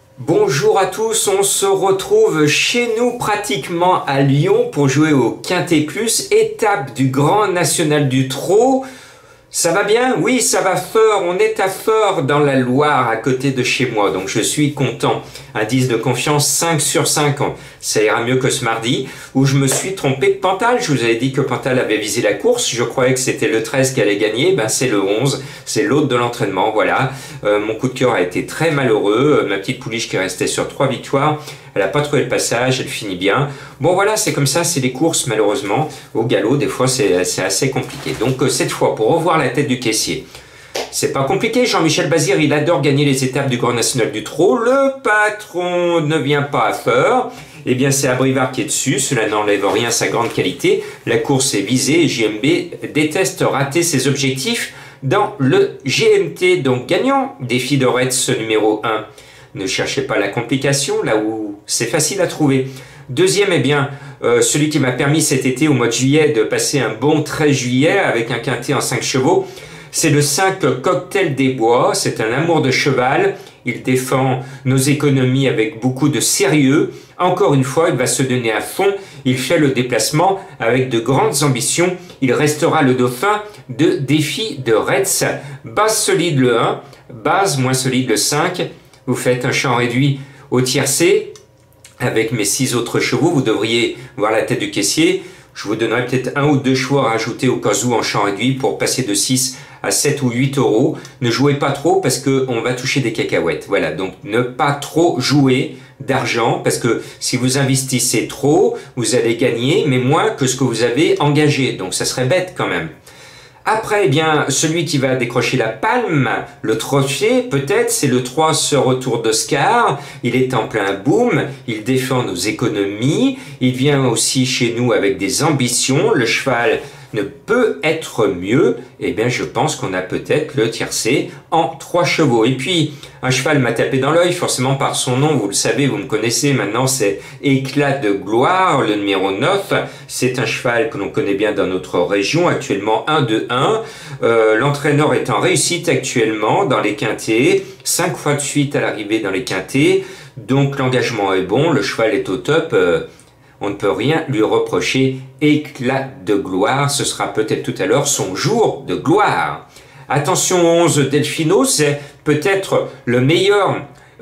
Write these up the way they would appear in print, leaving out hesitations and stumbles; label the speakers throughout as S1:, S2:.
S1: Bonjour à tous, on se retrouve chez nous pratiquement à Lyon pour jouer au Quintet Plus, étape du Grand National du Trot. Ça va bien? Oui, ça va fort. On est à Feurs dans la Loire, à côté de chez moi, donc je suis content. Indice de confiance 5 sur 5. Ça ira mieux que ce mardi, où je me suis trompé de Pantal. Je vous avais dit que Pantal avait visé la course. Je croyais que c'était le 13 qui allait gagner. Ben, c'est le 11. C'est l'hôte de l'entraînement, voilà. Mon coup de cœur a été très malheureux. Ma petite pouliche qui est restée sur 3 victoires. Elle n'a pas trouvé le passage, elle finit bien. Bon voilà, c'est comme ça, c'est les courses malheureusement. Au galop, des fois, c'est assez compliqué. Donc cette fois, pour revoir la tête du caissier, c'est pas compliqué. Jean-Michel Bazir, il adore gagner les étapes du Grand National du Trot. Le patron ne vient pas à Feurs. Eh bien, c'est Abrivard qui est dessus. Cela n'enlève rien à sa grande qualité. La course est visée et JMB déteste rater ses objectifs dans le GMT. Donc gagnant, défi de Retz numéro 1. Ne cherchez pas la complication là où c'est facile à trouver. Deuxième, eh bien, celui qui m'a permis cet été au mois de juillet de passer un bon 13 juillet avec un quintet en 5 chevaux, c'est le 5 Cocktail des Bois. C'est un amour de cheval. Il défend nos économies avec beaucoup de sérieux. Encore une fois, il va se donner à fond. Il fait le déplacement avec de grandes ambitions. Il restera le dauphin de défi de Retz. Base solide le 1, base moins solide le 5. Vous faites un champ réduit au tiercé. Avec mes 6 autres chevaux, vous devriez voir la tête du caissier. Je vous donnerai peut-être 1 ou 2 chevaux à rajouter au cas où en champ réduit pour passer de 6 à 7 ou 8 euros. Ne jouez pas trop parce qu'on va toucher des cacahuètes. Voilà, donc ne pas trop jouer d'argent parce que si vous investissez trop, vous allez gagner, mais moins que ce que vous avez engagé. Donc ça serait bête quand même. Après, eh bien, celui qui va décrocher la palme, le trophée, peut-être, c'est le 3 ce retour d'Oscar. Il est en plein boom, il défend nos économies, il vient aussi chez nous avec des ambitions. Le cheval ne peut être mieux. Eh bien, je pense qu'on a peut-être le tiercé en 3 chevaux. Et puis, un cheval m'a tapé dans l'œil, forcément par son nom, vous le savez, vous me connaissez maintenant, c'est Éclat de Gloire, le numéro 9. C'est un cheval que l'on connaît bien dans notre région, actuellement 1-2-1. L'entraîneur est en réussite actuellement dans les quintets, 5 fois de suite à l'arrivée dans les quintets. Donc l'engagement est bon, le cheval est au top. On ne peut rien lui reprocher. Éclat de gloire, ce sera peut-être tout à l'heure son jour de gloire. Attention 11 Delfino, c'est peut-être le meilleur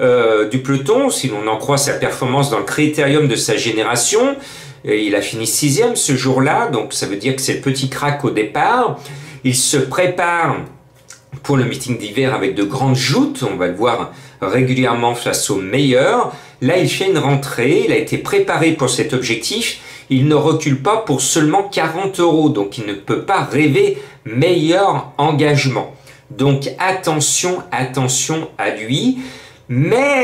S1: du peloton, si l'on en croit sa performance dans le critérium de sa génération. Et il a fini 6e ce jour-là, donc ça veut dire que c'est le petit crack au départ. Il se prépare pour le meeting d'hiver avec de grandes joutes, on va le voir régulièrement face aux meilleurs. Là, il fait une rentrée, il a été préparé pour cet objectif, il ne recule pas pour seulement 40 euros, donc il ne peut pas rêver meilleur engagement. Donc attention, attention à lui, mais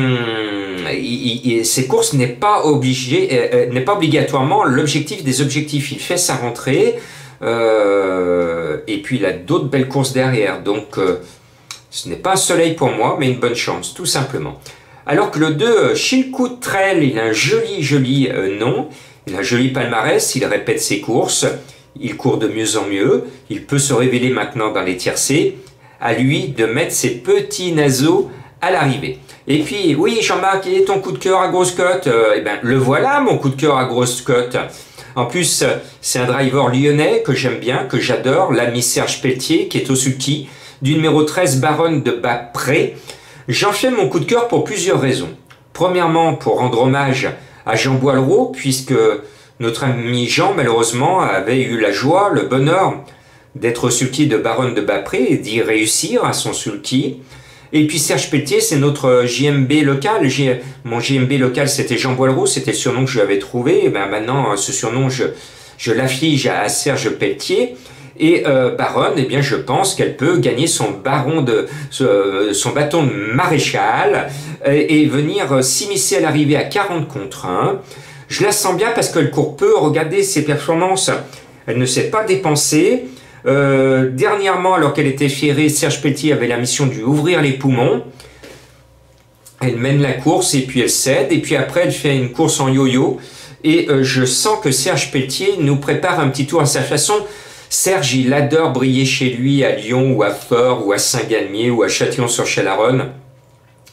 S1: ces courses n'est pas obligatoirement l'objectif des objectifs. Il fait sa rentrée, et puis il a d'autres belles courses derrière, donc ce n'est pas un soleil pour moi, mais une bonne chance, tout simplement. Alors que le 2, Chilcoot Trail, il a un joli nom, il a un joli palmarès, il répète ses courses, il court de mieux en mieux, il peut se révéler maintenant dans les tiercés, à lui de mettre ses petits naseaux à l'arrivée. Et puis, oui Jean-Marc, quel est ton coup de cœur à grosse cote? Eh bien, le voilà mon coup de cœur à grosse cote. En plus, c'est un driver lyonnais que j'aime bien, que j'adore, l'ami Serge Pelletier, qui est au sulky, du numéro 13 Baronne de Bas-Pré. J'en fais mon coup de cœur pour plusieurs raisons. Premièrement, pour rendre hommage à Jean Boileau, puisque notre ami Jean, malheureusement, avait eu la joie, le bonheur d'être au sulky de Baronne de Bas-Pré et d'y réussir à son sulky. Et puis Serge Pelletier, c'est notre JMB local. Mon JMB local, c'était Jean Boileau, c'était le surnom que je lui avais trouvé. Et ben maintenant, ce surnom, je l'afflige à Serge Pelletier. Et Baronne, eh bien, je pense qu'elle peut gagner son bâton de maréchal et venir s'immiscer à l'arrivée à 40 contre 1. Je la sens bien parce qu'elle court peu. Regardez ses performances. Elle ne s'est pas dépensée. Dernièrement, alors qu'elle était ferrée, Serge Pelletier avait la mission de lui ouvrir les poumons. Elle mène la course et puis elle cède. Et puis après, elle fait une course en yo-yo. Et je sens que Serge Pelletier nous prépare un petit tour à sa façon. Serge, il adore briller chez lui à Lyon ou à Feurs ou à Saint-Galmier ou à Châtillon-sur-Chalaronne.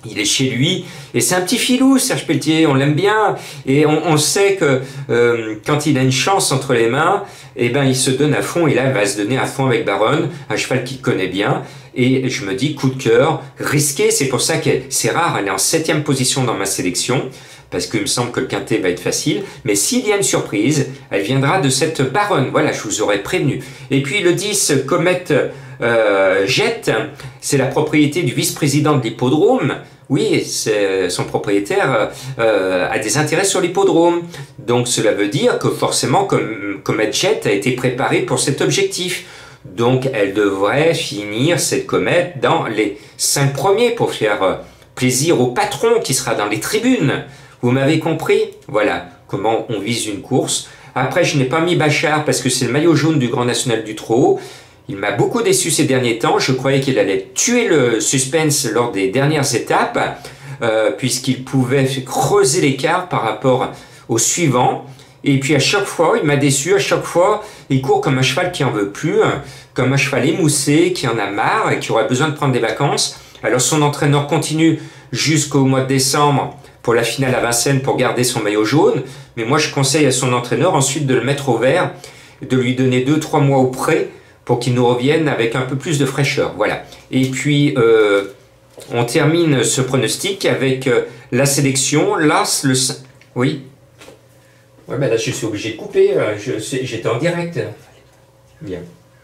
S1: Il est chez lui et c'est un petit filou, Serge Pelletier, on l'aime bien et on sait que quand il a une chance entre les mains, eh ben il se donne à fond et là il va se donner à fond avec Baronne, un cheval qu'il connaît bien et je me dis coup de cœur, risqué, c'est pour ça que c'est rare, elle est en 7e position dans ma sélection parce qu'il me semble que le quintet va être facile, mais s'il y a une surprise, elle viendra de cette Baronne, voilà, je vous aurais prévenu. Et puis le 10, Comète Jet, c'est la propriété du vice-président de l'hippodrome. Oui, son propriétaire a des intérêts sur l'hippodrome. Donc cela veut dire que forcément, Comète Jet a été préparée pour cet objectif. Donc elle devrait finir, cette comète, dans les 5 premiers pour faire plaisir au patron qui sera dans les tribunes. Vous m'avez compris? Voilà comment on vise une course. Après, je n'ai pas mis Bachar parce que c'est le maillot jaune du Grand National du Trot. Il m'a beaucoup déçu ces derniers temps. Je croyais qu'il allait tuer le suspense lors des dernières étapes, puisqu'il pouvait creuser l'écart par rapport au suivant. Et puis à chaque fois, il m'a déçu. À chaque fois, il court comme un cheval qui en veut plus, comme un cheval émoussé, qui en a marre et qui aurait besoin de prendre des vacances. Alors son entraîneur continue jusqu'au mois de décembre pour la finale à Vincennes pour garder son maillot jaune. Mais moi, je conseille à son entraîneur ensuite de le mettre au vert, de lui donner 2-3 mois au pré, pour qu'il nous revienne avec un peu plus de fraîcheur. Voilà. Et puis, on termine ce pronostic avec la sélection. L'As, le... Oui. Ouais, ben là, je suis obligé de couper. J'étais en direct. Bien.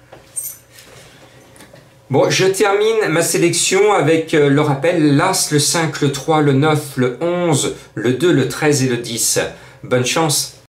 S1: Bon, je termine ma sélection avec le rappel. L'As, le 5, le 3, le 9, le 11, le 2, le 13 et le 10. Bonne chance.